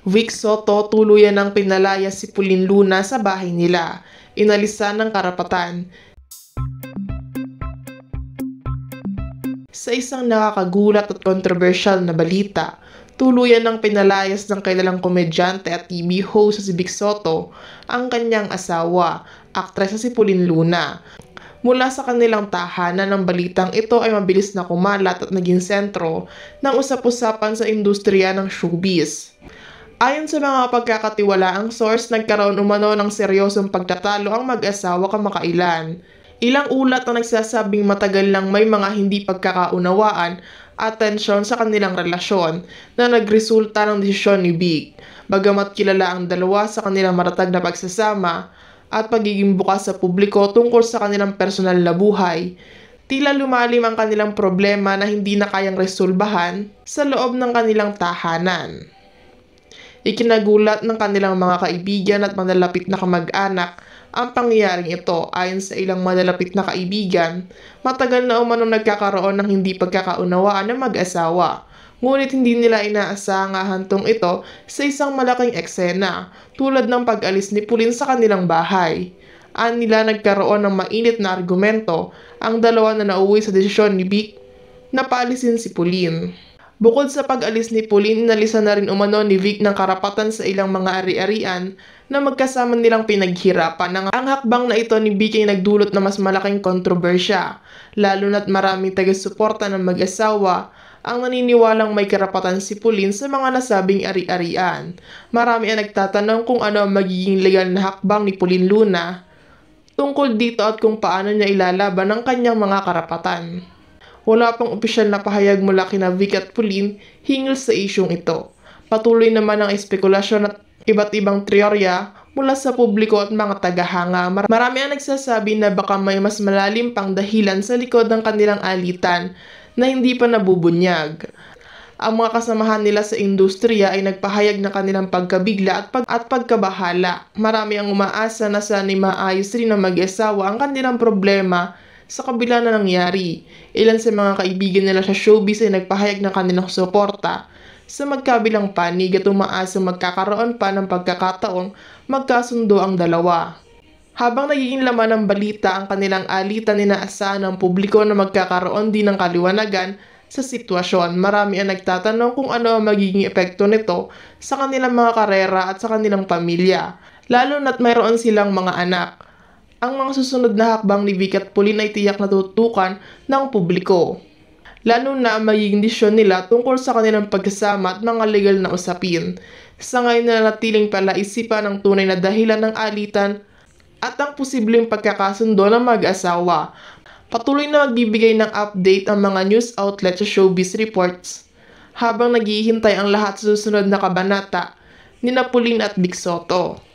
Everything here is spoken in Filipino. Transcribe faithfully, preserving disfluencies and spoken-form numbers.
Vic Soto tuluyan ng pinalaya si Pauline Luna sa bahay nila. Inalisan ng karapatan. Sa isang nakakagulat at kontrobersyal na balita, tuluyan ng pinalayas ng kilalang komedyante at T V host sa si Vic Soto ang kanyang asawa, aktres na si Pauline Luna. Mula sa kanilang tahanan ng balitang ito ay mabilis na kumalat at naging sentro ng usap-usapan sa industriya ng showbiz. Ayon sa mga pagkakatiwalaang source, nagkaroon umano ng seryosong pagtatalo ang mag-asawa kamakailan. Ilang ulat na nagsasabing matagal nang may mga hindi pagkakaunawaan at tensyon sa kanilang relasyon na nagresulta ng desisyon ni Vic. Bagamat kilala ang dalawa sa kanilang matatag na pagsasama at pagiging bukas sa publiko tungkol sa kanilang personal na buhay, tila lumalim ang kanilang problema na hindi na kayang resolbahan sa loob ng kanilang tahanan. Ikinagulat ng kanilang mga kaibigan at malalapit na kamag-anak ang pangyayaring ito. Ayon sa ilang malalapit na kaibigan, matagal na umanong nagkakaroon ng hindi pagkakaunawaan ng mag-asawa. Ngunit hindi nila inaasahang hahantong ito sa isang malaking eksena tulad ng pag-alis ni Pauline sa kanilang bahay. An nila nagkaroon ng mainit na argumento ang dalawa na nauwi sa desisyon ni Vic na paalisin si Pauline. Bukod sa pag-alis ni Pauline, inalisan na rin umano ni Vic ng karapatan sa ilang mga ari-arian na magkasama nilang pinaghirapan. Ang hakbang na ito ni Vic ay nagdulot na mas malaking kontrobersya, lalo na't maraming taga-suporta ng mag-asawa ang naniniwalang may karapatan si Pauline sa mga nasabing ari-arian. Marami ang nagtatanong kung ano ang magiging legal na hakbang ni Pauline Luna tungkol dito at kung paano niya ilalaban ang kanyang mga karapatan. Wala pang opisyal na pahayag mula kina Vic at Pauline hinggil sa isyong ito. Patuloy naman ang espekulasyon at iba't ibang teorya mula sa publiko at mga tagahanga. Marami ang nagsasabi na baka may mas malalim pang dahilan sa likod ng kanilang alitan na hindi pa nabubunyag. Ang mga kasamahan nila sa industriya ay nagpahayag ng kanilang pagkabigla at, pag at pagkabahala. Marami ang umaasa na sana'y maayos rin ng mag-asawa ang kanilang problema sa kabila na nangyari. Ilan sa mga kaibigan nila sa showbiz ay nagpahayag ng kanilang suporta sa magkabilang panig at umaasa magkakaroon pa ng pagkakataong magkasundo ang dalawa. Habang nagiging laman ng balita ang kanilang alitan, inaasahan ng publiko na magkakaroon din ng kaliwanagan sa sitwasyon. Marami ang nagtatanong kung ano ang magiging epekto nito sa kanilang mga karera at sa kanilang pamilya, lalo na't mayroon silang mga anak. Ang mga susunod na hakbang ni Vic at Pauline ay tiyak na tutukan ng publiko, lalo na ang magiging desisyon nila tungkol sa kanilang pagkasama at mga legal na usapin. Sa ngayon na natiling palaisipan ang tunay na dahilan ng alitan at ang posibleng pagkakasundo ng mag-asawa. Patuloy na magbibigay ng update ang mga news outlet sa Showbiz Reports habang naghihintay ang lahat sa susunod na kabanata ni Pauline at Vic Soto.